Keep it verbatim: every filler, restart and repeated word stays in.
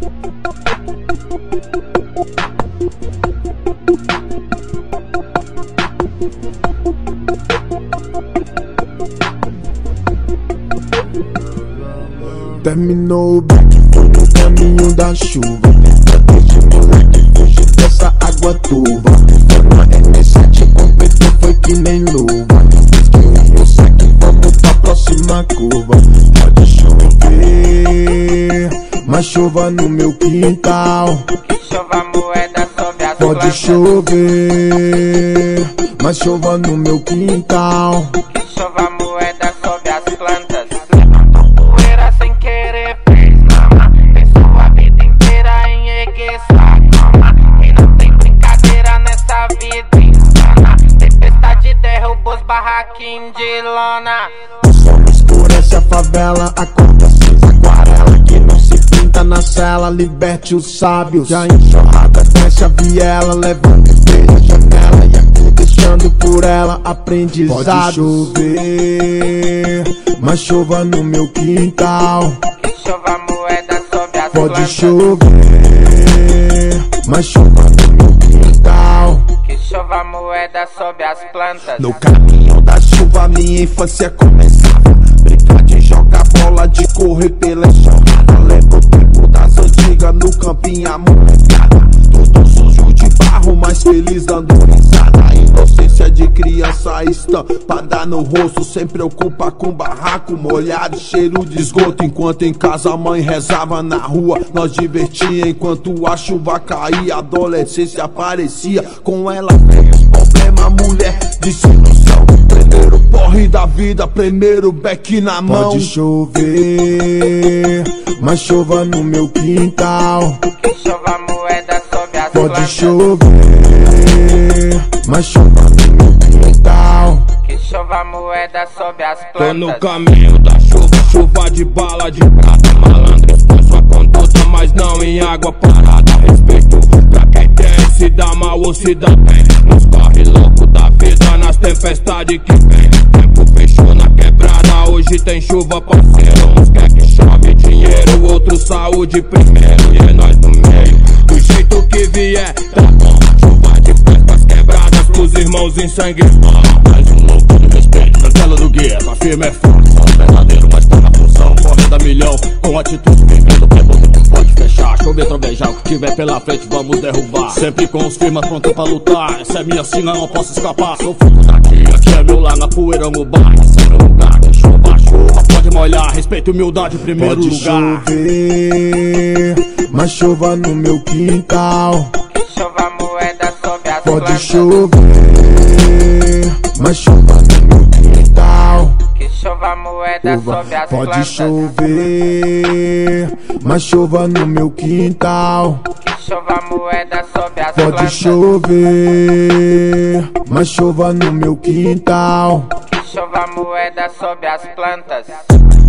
Terminou o back, foi no caminho da chuva. Desde moleque fugir dessa água turva. Foi uma M sete, completou, foi que nem luva. Depois que eu vi o saque, vamos pra próxima curva. Pode chover, mas chova no meu quintal. Que chova moeda sobre as Pode plantas. chover, mas chova no meu quintal. Que chova moeda sobre as plantas. Levantou poeira sem querer, fez mama. Pensou a vida inteira em erguer sua cama. E não tem brincadeira nessa vida insana. Tempestade derruba os barraquinhos de lona. O sol escurece a favela, a cor da cinza aquarela que não se pinta na cela. Liberte os sábios, já enxurrada desce a viela, levando espelho a janela e aqui deixando por ela aprendizados. Pode chover, mas chova no meu quintal. Que chova moeda sobre as Pode plantas. chover, mas chova no meu quintal. Que chova moeda sobre as plantas. No caminho da chuva minha infância começava. Brincar de jogar bola, de correr pela enxurrada. Lembro o tempo das antigas no campinho a molecada. Tudo sujo de barro, mas feliz dando risada. A inocência de criança estampada no rosto, sem preocupar com barraco molhado, cheiro de esgoto. Enquanto em casa a mãe rezava, na rua nós divertia. Enquanto a chuva caía, a adolescência aparecia. Com ela veio os problemas, mulher de solução. Primeiro porre da vida, primeiro beck na mão. Pode chover, mas chova no meu quintal. Que chova moeda sobre as Pode plantas. chover, mas chova no meu quintal. Que chova moeda sobre as Tô plantas. no caminho da chuva, chuva de bala de prata. Malandro expõe sua conduta, mas não em água parada. Respeito pra quem tem, se dá mal ou se dá bem. Nos corre louco da vida, nas tempestades que vem. Tempo fechou na quebrada, hoje tem chuva parceiro. Uns quer que chove dinheiro, outros saúde primeiro. E é nós no meio, do jeito que vier, tá bom. Chuva de festas quebradas pros irmãos em sangue. Mais um louco de respeito, cancela do guia, a firma é forte. Só um verdadeiro, mas tá na função. Correndo a milhão, com atitude, vivendo o que é bom, não pode fechar. Chover, trovejar, o que tiver pela frente vamos derrubar. Sempre com os firmas prontos pra lutar. Essa é minha sina, não posso escapar. Sou fruto daqui, aqui é meu lar, na poeira no bar. Esse é meu lugar, que chuva, chuva pode molhar. Respeito, humildade em primeiro Pode lugar. chover, mas chova no meu quintal. Que chova moeda sobre as Pode plantas. chover, mas chova no meu quintal. Que chova moeda sobre as Pode plantas. chover, mas chova no meu quintal. Que chova moeda sobre as Pode plantas. chover, mas chova no meu quintal. Que chova moeda sobre as plantas.